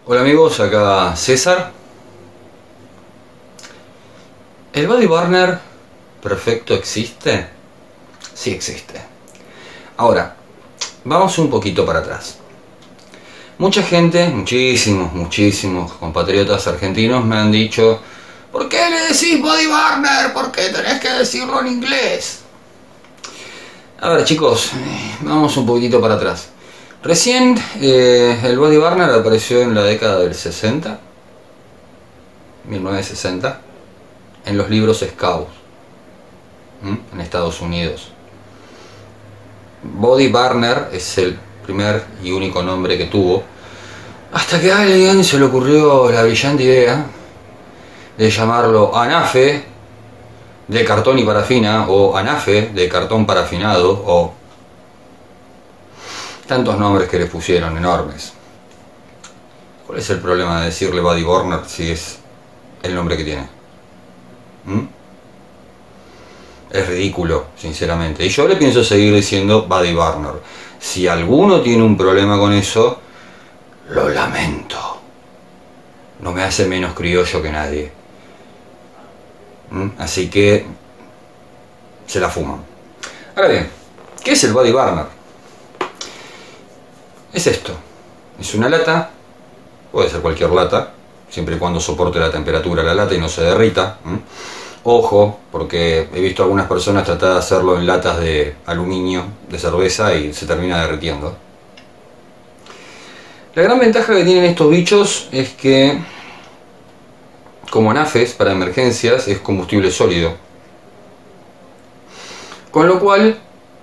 Hola amigos, acá César. ¿El body burner perfecto existe? Sí existe. Ahora, vamos un poquito para atrás. Mucha gente, muchísimos compatriotas argentinos me han dicho: ¿por qué le decís body burner? ¿Por qué tenés que decirlo en inglés? A ver chicos, vamos un poquitito para atrás. Recién el body burner apareció en la década del 60, 1960, en los libros Scouts, en Estados Unidos. Body burner es el primer y único nombre que tuvo, hasta que a alguien se le ocurrió la brillante idea de llamarlo anafe de cartón y parafina, o anafe de cartón parafinado, o tantos nombres que le pusieron enormes. ¿Cuál es el problema de decirle body burner si es el nombre que tiene? Es ridículo, sinceramente. Y yo le pienso seguir diciendo body burner. Si alguno tiene un problema con eso, lo lamento. No me hace menos criollo que nadie. Así que se la fuman. Ahora bien, ¿qué es el body burner? Es esto. Es una lata, puede ser cualquier lata, siempre y cuando soporte la temperatura de la lata y no se derrita. Ojo, porque he visto a algunas personas tratar de hacerlo en latas de aluminio, de cerveza, y se termina derritiendo. La gran ventaja que tienen estos bichos es que, como anafes para emergencias, es combustible sólido. Con lo cual,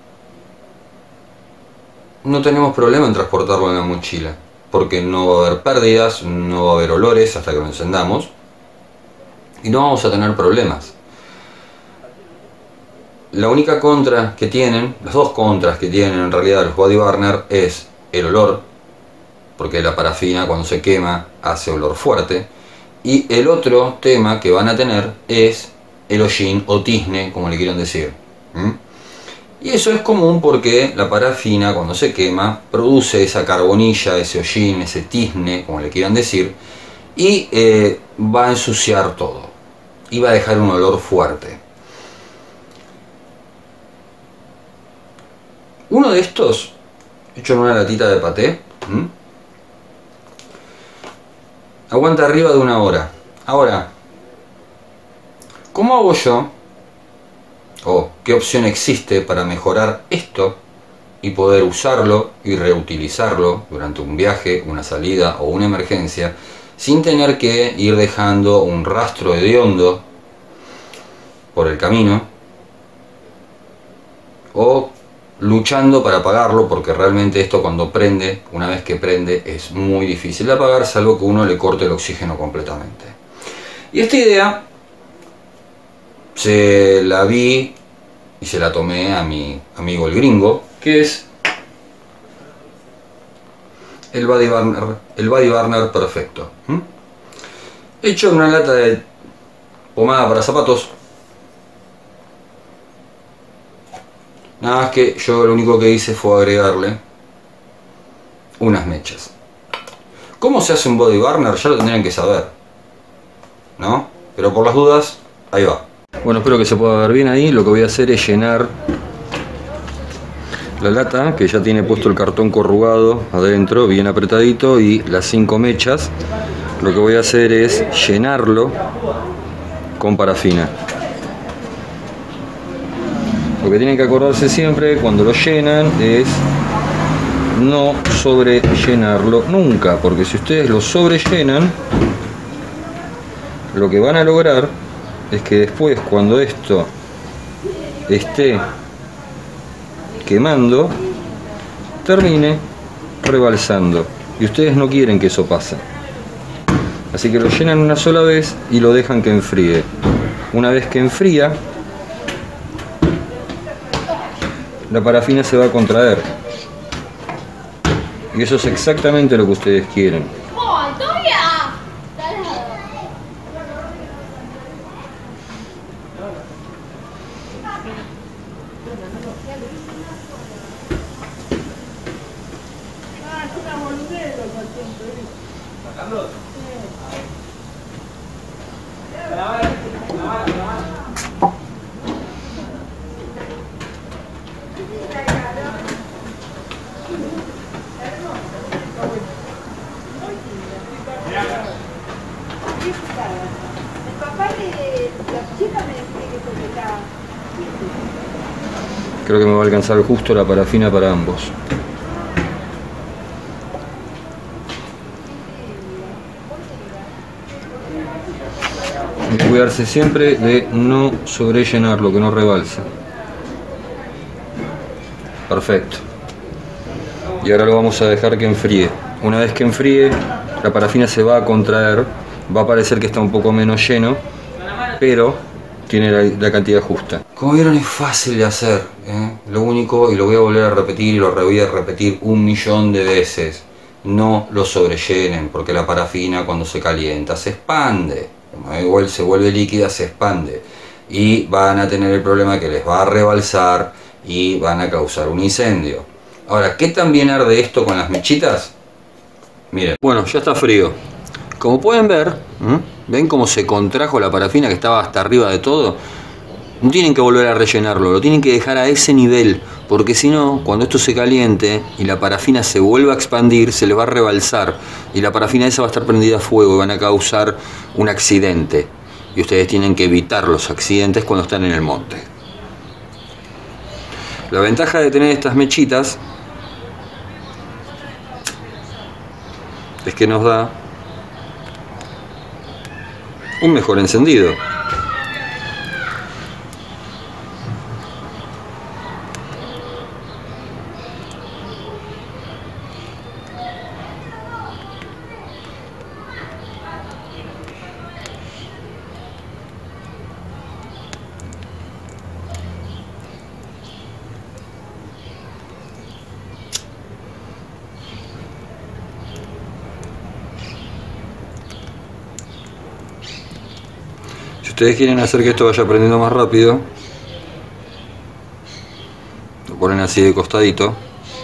no tenemos problema en transportarlo en la mochila, porque no va a haber pérdidas, no va a haber olores hasta que lo encendamos, y no vamos a tener problemas. La única contra que tienen, las dos contras que tienen en realidad los body burner, es el olor, porque la parafina cuando se quema hace olor fuerte, y el otro tema que van a tener es el hollín o tizne, como le quieran decir. Y eso es común porque la parafina cuando se quema produce esa carbonilla, ese hollín, ese tizne, como le quieran decir, y va a ensuciar todo y va a dejar un olor fuerte. Uno de estos, hecho en una latita de paté, aguanta arriba de 1 hora. Ahora, ¿cómo hago yo? ¿O qué opción existe para mejorar esto y poder usarlo y reutilizarlo durante un viaje, una salida o una emergencia, sin tener que ir dejando un rastro hediondo por el camino, o luchando para apagarlo, porque realmente esto cuando prende, una vez que prende, es muy difícil de apagar, salvo que uno le corte el oxígeno completamente? Y esta idea se la vi y se la tomé a mi amigo el gringo, que es el body burner perfecto, hecho en una lata de pomada para zapatos. Nada más que yo lo único que hice fue agregarle unas mechas. ¿Cómo se hace un body burner? Ya lo tendrían que saber, ¿no? Pero por las dudas, ahí va. Bueno, espero que se pueda ver bien ahí. Lo que voy a hacer es llenar la lata, que ya tiene puesto el cartón corrugado adentro, bien apretadito, y las 5 mechas. Lo que voy a hacer es llenarlo con parafina. Lo que tienen que acordarse siempre cuando lo llenan es no sobrellenarlo nunca, porque si ustedes lo sobrellenan, lo que van a lograr es que después, cuando esto esté quemando, termine rebalsando, y ustedes no quieren que eso pase. Así que lo llenan una sola vez y lo dejan que enfríe. Una vez que enfría, la parafina se va a contraer, y eso es exactamente lo que ustedes quieren. Creo que me va a alcanzar justo la parafina para ambos. Hay que cuidarse siempre de no sobrellenarlo, que no rebalse. Perfecto. Y ahora lo vamos a dejar que enfríe. Una vez que enfríe, la parafina se va a contraer. Va a parecer que está un poco menos lleno, pero tiene la cantidad justa. Como vieron, es fácil de hacer, ¿eh? Lo único, y lo voy a volver a repetir y lo voy a repetir 1.000.000 de veces, no lo sobrellenen, porque la parafina cuando se calienta se expande. Como igual se vuelve líquida, se expande. Y van a tener el problema que les va a rebalsar y van a causar un incendio. Ahora, ¿qué tan bien arde esto con las mechitas? Miren. Bueno, ya está frío. Como pueden ver, ¿ven cómo se contrajo la parafina que estaba hasta arriba de todo? No tienen que volver a rellenarlo, lo tienen que dejar a ese nivel, porque si no, cuando esto se caliente y la parafina se vuelva a expandir, se les va a rebalsar y la parafina esa va a estar prendida a fuego y van a causar un accidente. Y ustedes tienen que evitar los accidentes cuando están en el monte. La ventaja de tener estas mechitas es que nos da un mejor encendido. Si ustedes quieren hacer que esto vaya prendiendo más rápido, lo ponen así de costadito.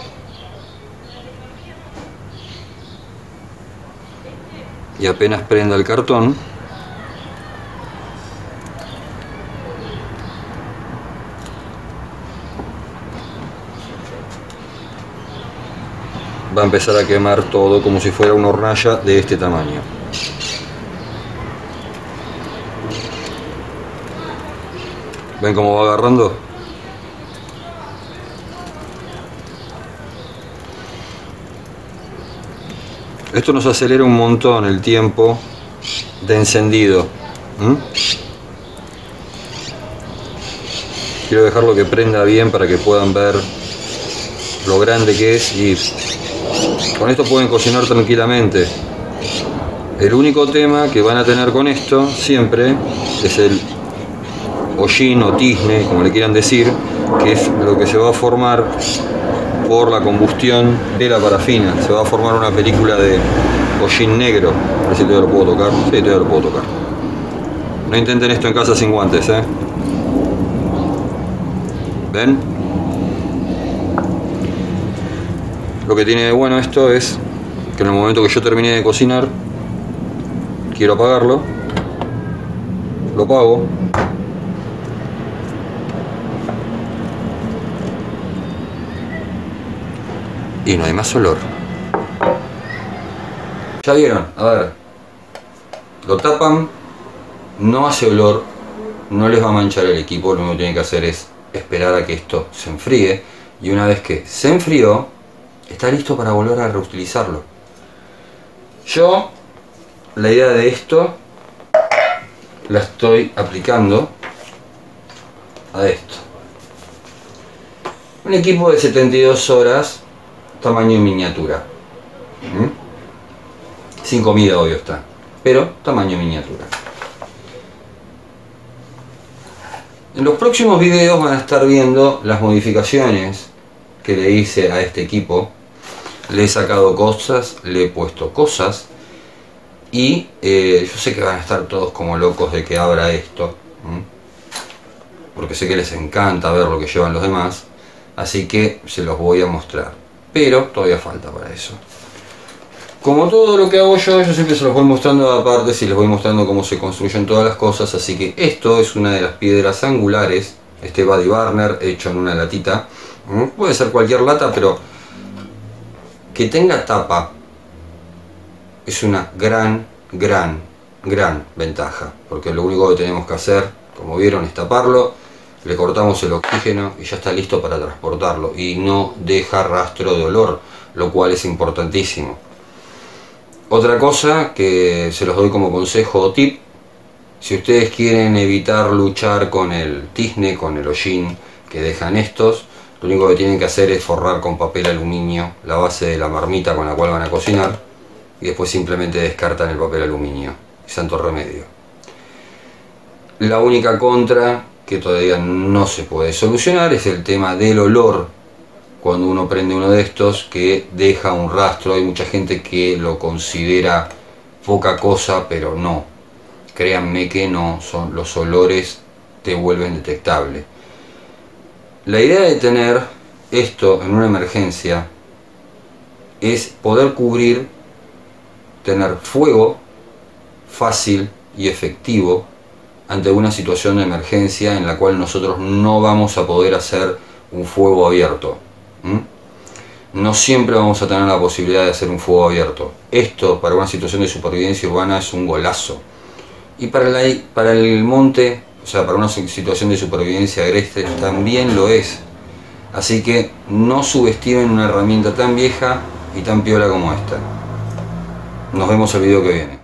Y apenas prenda el cartón, va a empezar a quemar todo como si fuera una hornalla de este tamaño. ¿Ven cómo va agarrando? Esto nos acelera un montón el tiempo de encendido. Quiero dejarlo que prenda bien para que puedan ver lo grande que es, y con esto pueden cocinar tranquilamente. El único tema que van a tener con esto siempre es el hollín o tizne, como le quieran decir, que es lo que se va a formar por la combustión de la parafina. Se va a formar una película de hollín negro. A ver si todavía lo puedo tocar. Sí, todavía lo puedo tocar. No intenten esto en casa sin guantes, ¿eh? ¿Ven? Lo que tiene de bueno esto es que en el momento que yo termine de cocinar, quiero apagarlo, lo apago. Y no hay más olor. ¿Ya vieron? A ver. Lo tapan, no hace olor, no les va a manchar el equipo. Lo único que tienen que hacer es esperar a que esto se enfríe. Y una vez que se enfrió, está listo para volver a reutilizarlo. Yo, la idea de esto, la estoy aplicando a esto. Un equipo de 72 horas. Tamaño en miniatura. Sin comida, obvio está. Pero tamaño en miniatura. En los próximos videos van a estar viendo las modificaciones que le hice a este equipo. Le he sacado cosas, le he puesto cosas. Y yo sé que van a estar todos como locos de que abra esto. Porque sé que les encanta ver lo que llevan los demás. Así que se los voy a mostrar. Pero todavía falta para eso. Como todo lo que hago yo siempre se los voy mostrando aparte, y les voy mostrando cómo se construyen todas las cosas. Así que esto es una de las piedras angulares, este Buddy Burner hecho en una latita. Puede ser cualquier lata, pero que tenga tapa es una gran ventaja, porque lo único que tenemos que hacer, como vieron, es taparlo, le cortamos el oxígeno y ya está listo para transportarlo, y no deja rastro de olor, lo cual es importantísimo. Otra cosa que se los doy como consejo o tip: si ustedes quieren evitar luchar con el tizne, con el hollín que dejan estos, lo único que tienen que hacer es forrar con papel aluminio la base de la marmita con la cual van a cocinar, y después simplemente descartan el papel aluminio. Santo remedio. La única contra que todavía no se puede solucionar es el tema del olor cuando uno prende uno de estos, que deja un rastro. Hay mucha gente que lo considera poca cosa, pero no. Créanme que no, los olores te vuelven detectable. La idea de tener esto en una emergencia es poder cubrir, tener fuego fácil y efectivo ante una situación de emergencia en la cual nosotros no vamos a poder hacer un fuego abierto. No siempre vamos a tener la posibilidad de hacer un fuego abierto. Esto para una situación de supervivencia urbana es un golazo. Y para el monte, o sea, para una situación de supervivencia agreste también lo es. Así que no subestimen una herramienta tan vieja y tan piola como esta. Nos vemos el video que viene.